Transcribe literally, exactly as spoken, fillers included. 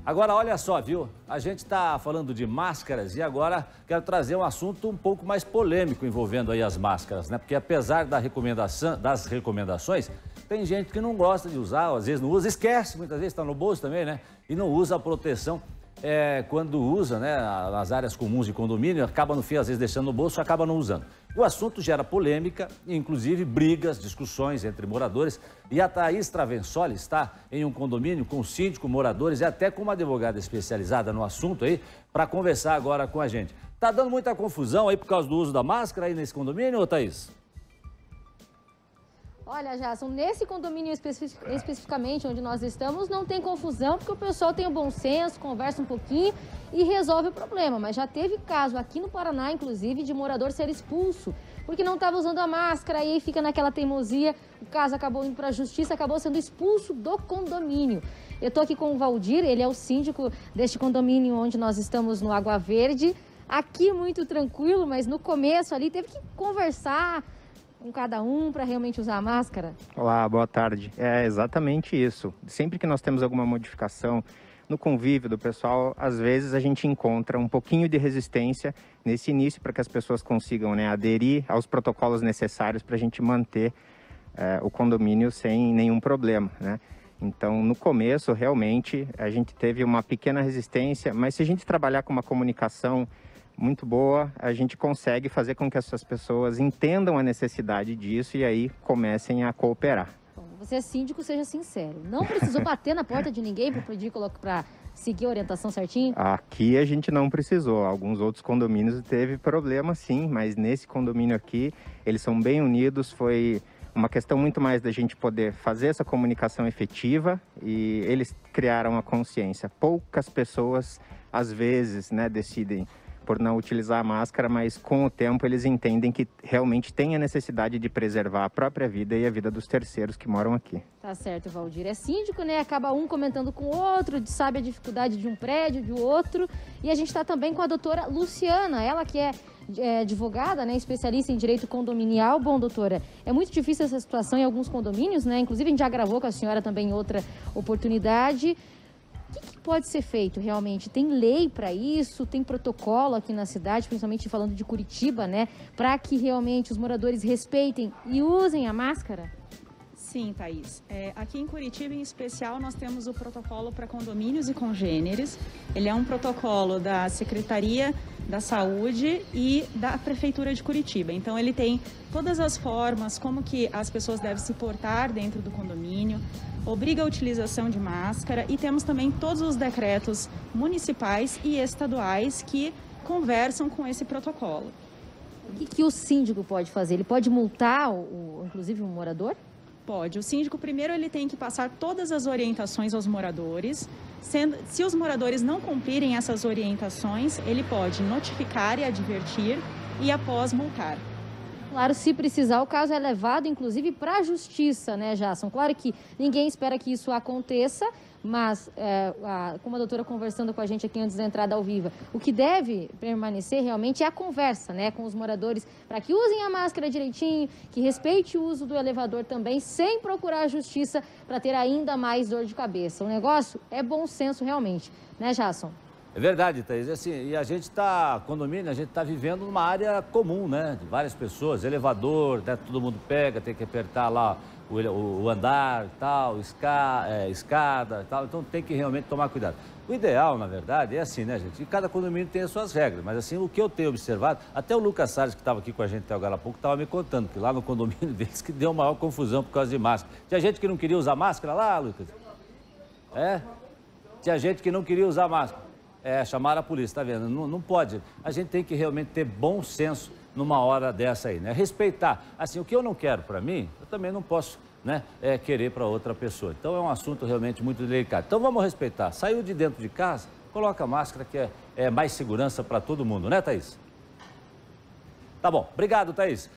Agora, olha só, viu? A gente está falando de máscaras e agora quero trazer um assunto um pouco mais polêmico envolvendo aí as máscaras, né? Porque apesar da recomendação, das recomendações, tem gente que não gosta de usar, às vezes não usa, esquece, muitas vezes está no bolso também, né? E não usa a proteção. É, quando usa, né, nas áreas comuns de condomínio, acaba no fim, às vezes deixando no bolso, acaba não usando. O assunto gera polêmica, inclusive brigas, discussões entre moradores. E a Thaís Travensoli está em um condomínio com o síndico, moradores e até com uma advogada especializada no assunto aí, para conversar agora com a gente. Tá dando muita confusão aí por causa do uso da máscara aí nesse condomínio, ô Thaís? Olha, Jasson, nesse condomínio especific, especificamente onde nós estamos, não tem confusão, porque o pessoal tem o bom senso, conversa um pouquinho e resolve o problema. Mas já teve caso aqui no Paraná, inclusive, de morador ser expulso, porque não estava usando a máscara e aí fica naquela teimosia. O caso acabou indo para a justiça, acabou sendo expulso do condomínio. Eu estou aqui com o Valdir, ele é o síndico deste condomínio onde nós estamos no Água Verde. Aqui muito tranquilo, mas no começo ali teve que conversar com cada um para realmente usar a máscara? Olá, boa tarde. É exatamente isso. Sempre que nós temos alguma modificação no convívio do pessoal, às vezes a gente encontra um pouquinho de resistência nesse início para que as pessoas consigam, né, aderir aos protocolos necessários para a gente manter é, o condomínio sem nenhum problema, né? Então, no começo, realmente, a gente teve uma pequena resistência, mas se a gente trabalhar com uma comunicação muito boa, a gente consegue fazer com que essas pessoas entendam a necessidade disso e aí comecem a cooperar. Bom, você é síndico, seja sincero. Não precisou bater na porta de ninguém para pedir para seguir a orientação certinho? Aqui a gente não precisou. Alguns outros condomínios teve problema sim, mas nesse condomínio aqui eles são bem unidos. Foi uma questão muito mais da gente poder fazer essa comunicação efetiva e eles criaram a consciência. Poucas pessoas às vezes, né, decidem por não utilizar a máscara, mas com o tempo eles entendem que realmente tem a necessidade de preservar a própria vida e a vida dos terceiros que moram aqui. Tá certo, Valdir. É síndico, né? Acaba um comentando com o outro, sabe a dificuldade de um prédio, de outro. E a gente está também com a doutora Luciana, ela que é, é advogada, né? Especialista em direito condominial. Bom, doutora, é muito difícil essa situação em alguns condomínios, né? Inclusive a gente já gravou com a senhora também em outra oportunidade. O que, que pode ser feito realmente? Tem lei para isso? Tem protocolo aqui na cidade, principalmente falando de Curitiba, né? Para que realmente os moradores respeitem e usem a máscara? Sim, Thaís. É, aqui em Curitiba, em especial, nós temos o protocolo para condomínios e congêneres. Ele é um protocolo da Secretaria da Saúde e da Prefeitura de Curitiba. Então, ele tem todas as formas, como que as pessoas devem se portar dentro do condomínio, obriga a utilização de máscara e temos também todos os decretos municipais e estaduais que conversam com esse protocolo. O que, que o síndico pode fazer? Ele pode multar, o, inclusive, um morador? Pode. O síndico, primeiro, ele tem que passar todas as orientações aos moradores. Sendo, se os moradores não cumprirem essas orientações, ele pode notificar e advertir e, após, multar. Claro, se precisar, o caso é levado, inclusive, para a justiça, né, Jasson? Claro que ninguém espera que isso aconteça, mas, é, a, como a doutora conversando com a gente aqui antes da entrada ao vivo, o que deve permanecer realmente é a conversa, né, com os moradores, para que usem a máscara direitinho, que respeite o uso do elevador também, sem procurar a justiça para ter ainda mais dor de cabeça. O negócio é bom senso realmente, né, Jasson? É verdade, Thaís. Assim, e a gente está, condomínio, a gente está vivendo numa área comum, né? De várias pessoas, elevador, né? Todo mundo pega, tem que apertar lá o, o, o andar, tal, esca, é, escada, tal. Então tem que realmente tomar cuidado. O ideal, na verdade, é assim, né, gente? E cada condomínio tem as suas regras, mas assim, o que eu tenho observado, até o Lucas Salles, que estava aqui com a gente até agora há pouco, estava me contando que lá no condomínio deles que deu maior confusão por causa de máscara. Tinha gente que não queria usar máscara lá, Lucas? É? Tinha gente que não queria usar máscara. É, chamar a polícia, tá vendo? Não, não pode. A gente tem que realmente ter bom senso numa hora dessa aí, né? Respeitar. Assim, o que eu não quero para mim, eu também não posso, né, é, querer para outra pessoa. Então é um assunto realmente muito delicado. Então vamos respeitar. Saiu de dentro de casa, coloca a máscara que é, é mais segurança para todo mundo, né, Thaís? Tá bom. Obrigado, Thaís.